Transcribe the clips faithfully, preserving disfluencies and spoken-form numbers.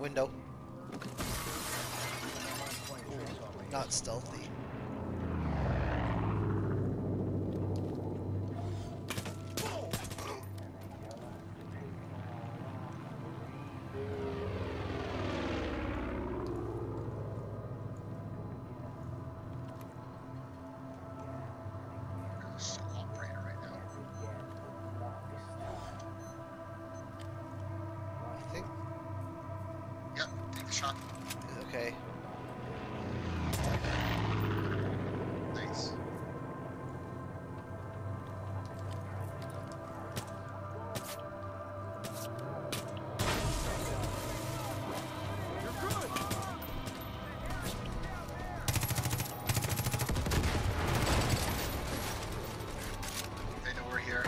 Window. Not stealthy. I think. Yep, take the shot. Okay. Nice. They know we're here.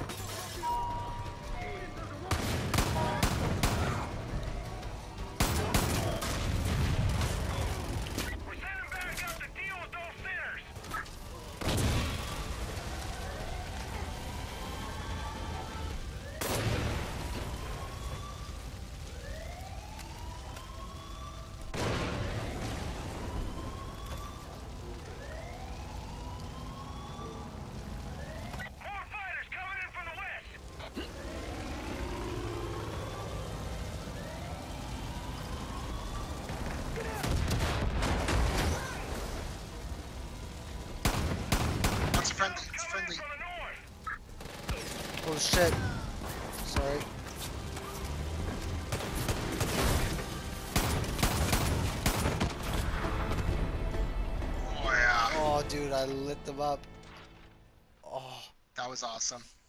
It's friendly, it's friendly. Oh shit. Sorry. Oh yeah, Oh dude, I lit them up. Oh. that was awesome.